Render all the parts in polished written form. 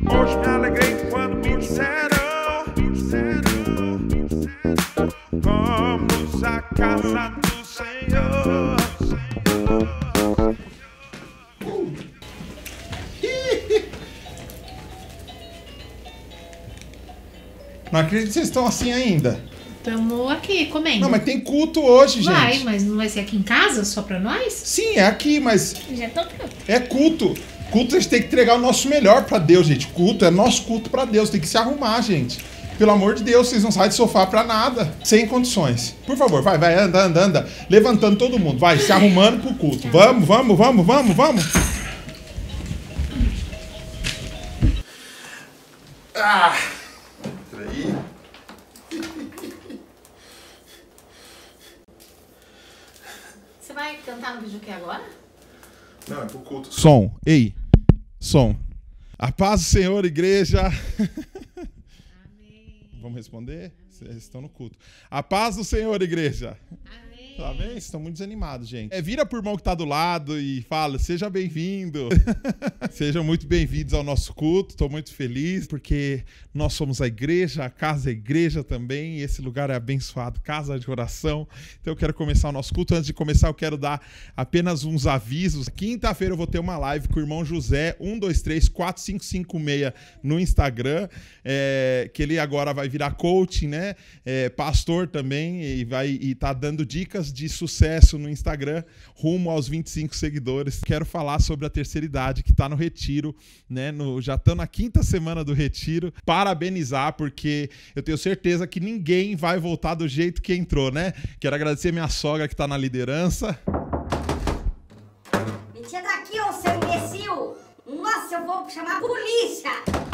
Hoje me alegrei quando me disseram, vamos à casa do Senhor. Não acredito que vocês estão assim ainda. Estamos aqui comendo. Não, mas tem culto hoje, gente. Vai, mas não vai ser aqui em casa, só pra nós? Sim, é aqui, mas Já tô pronto. é culto. Culto a gente tem que entregar o nosso melhor pra Deus, gente. Culto é nosso culto pra Deus. Tem que se arrumar, gente. Pelo amor de Deus, vocês não saem de sofá pra nada. Sem condições. Por favor, vai, anda. Levantando todo mundo. Vai, se arrumando pro culto. Vamos. Ah! Peraí. Você vai cantar no vídeo aqui agora? Não, é pro culto. Som. Ei. Som. A paz do Senhor, igreja. Amém. Vamos responder? Vocês estão no culto. A paz do Senhor, igreja. Amém. Tá bem? Vocês estão muito desanimados, gente. Vira pro irmão que tá do lado e fala, seja bem-vindo. Sejam muito bem-vindos ao nosso culto. Estou muito feliz porque nós somos a igreja, a casa é a igreja também. E esse lugar é abençoado, casa de oração. Então eu quero começar o nosso culto. Antes de começar, eu quero dar apenas uns avisos. Quinta-feira eu vou ter uma live com o irmão José, 1234556 no Instagram. Que ele agora vai virar coaching, né? Pastor também e tá dando dicas de sucesso no Instagram rumo aos 25 seguidores. Quero falar sobre a terceira idade que está no retiro, né? Já estamos na 5ª semana do retiro. Parabenizar, porque eu tenho certeza que ninguém vai voltar do jeito que entrou, né? Quero agradecer minha sogra que está na liderança. Me tira daqui, ô seu imbecil! Nossa, eu vou chamar a polícia!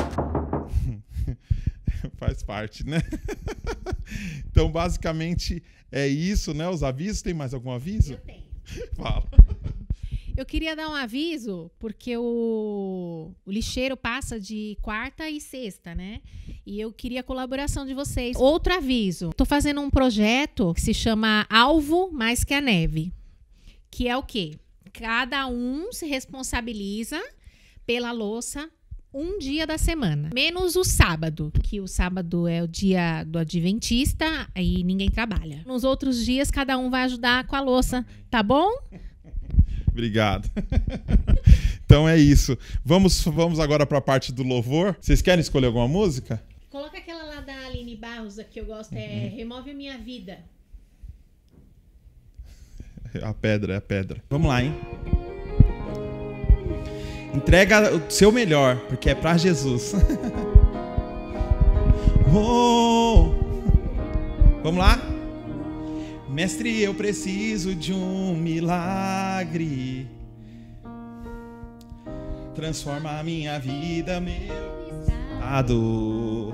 Faz parte, né? Então, basicamente, é isso, né? Os avisos. Tem mais algum aviso? Eu tenho. Fala. Eu queria dar um aviso, porque o lixeiro passa de quarta e sexta, né? E eu queria a colaboração de vocês. Outro aviso. Estou fazendo um projeto que se chama Alvo Mais Que a Neve. Que é o quê? Cada um se responsabiliza pela louça um dia da semana, menos o sábado, que o sábado é o dia do adventista e ninguém trabalha. Nos outros dias, cada um vai ajudar com a louça, tá bom? Obrigado. Então é isso. Vamos agora para a parte do louvor. Vocês querem escolher alguma música? Coloca aquela lá da Aline Barros, que eu gosto, Remove a Minha Vida. A pedra. Vamos lá, hein? Entrega o seu melhor, porque é pra Jesus. Vamos lá? Mestre, eu preciso de um milagre. Transforma a minha vida, meu estado.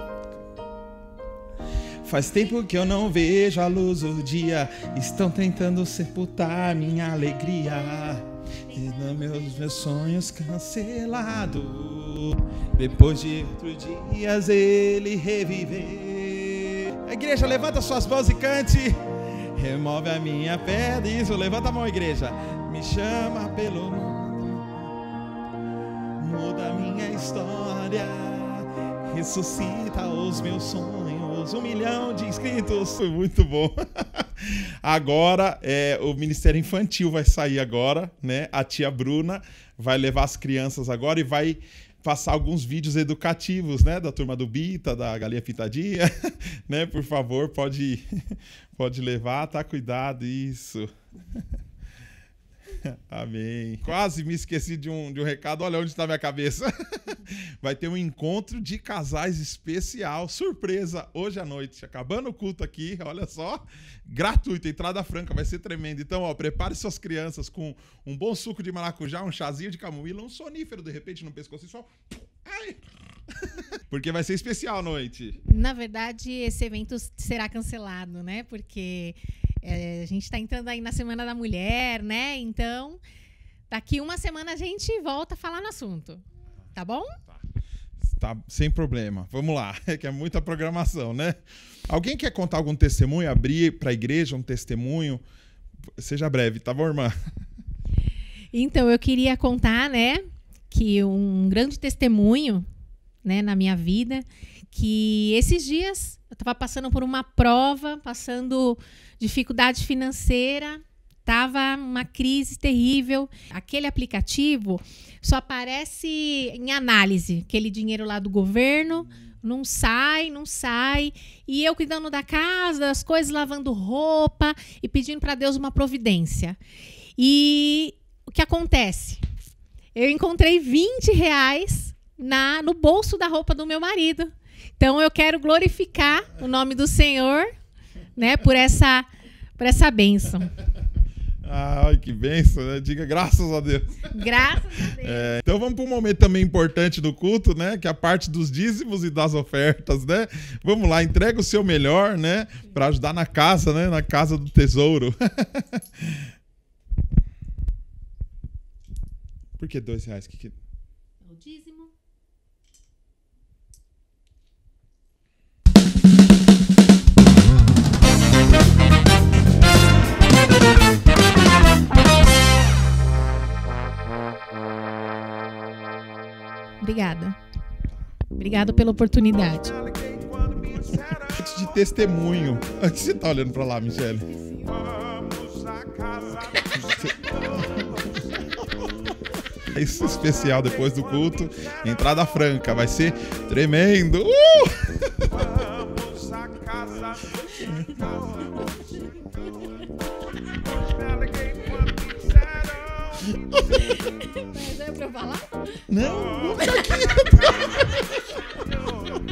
Faz tempo que eu não vejo a luz do dia. Estão tentando sepultar minha alegria. E meus sonhos cancelados. Depois de 8 dias ele reviver. A igreja, levanta suas mãos e cante. Remove a minha pedra. Isso, levanta a mão, igreja. Me chama pelo nome. Muda a minha história. Ressuscita os meus sonhos. 1 milhão de inscritos. Foi muito bom. Agora, o Ministério Infantil vai sair agora, né? A tia Bruna vai levar as crianças agora e vai passar alguns vídeos educativos, né? Da turma do Bita, da Galinha Pintadinha, né? Por favor, pode levar, tá? Cuidado, isso. Amém. Quase me esqueci de um recado. Olha onde está minha cabeça. Vai ter um encontro de casais especial, surpresa, hoje à noite. Acabando o culto aqui, olha só. Gratuito, entrada franca, vai ser tremendo. Então, ó, prepare suas crianças com um bom suco de maracujá, um chazinho de camomila, um sonífero, de repente, no pescoço e só... Ai! Porque vai ser especial a noite. Na verdade, esse evento será cancelado, né? Porque a gente está entrando aí na Semana da Mulher, né? Então, daqui uma semana a gente volta a falar no assunto. Tá bom? Tá, sem problema. Vamos lá, que é muita programação, né? Alguém quer contar algum testemunho, abrir para a igreja um testemunho? Seja breve, tá bom, irmã? Então, eu queria contar, né, que um grande testemunho né, na minha vida, que esses dias eu estava passando por uma prova, passando dificuldade financeira, estava uma crise terrível. Aquele aplicativo só aparece em análise, aquele dinheiro lá do governo, não sai. E eu cuidando da casa, das coisas, lavando roupa e pedindo para Deus uma providência. E o que acontece? Eu encontrei R$20 no bolso da roupa do meu marido. Então, eu quero glorificar o nome do Senhor, né, por essa bênção. Ai, que bênção, né? Diga graças a Deus. Graças a Deus. Então vamos para um momento também importante do culto, né? Que é a parte dos dízimos e das ofertas, né? Vamos lá, entrega o seu melhor, né? Para ajudar na casa, né? Na casa do tesouro. Por que R$2? O dízimo. Obrigada. Obrigada pela oportunidade. Antes de testemunho. O que você tá olhando para lá, Michele? Vamos à casa. Isso especial depois do culto. Entrada franca. Vai ser tremendo. Vamos à casa. Mas é pra eu falar? Não, vou ficar aqui.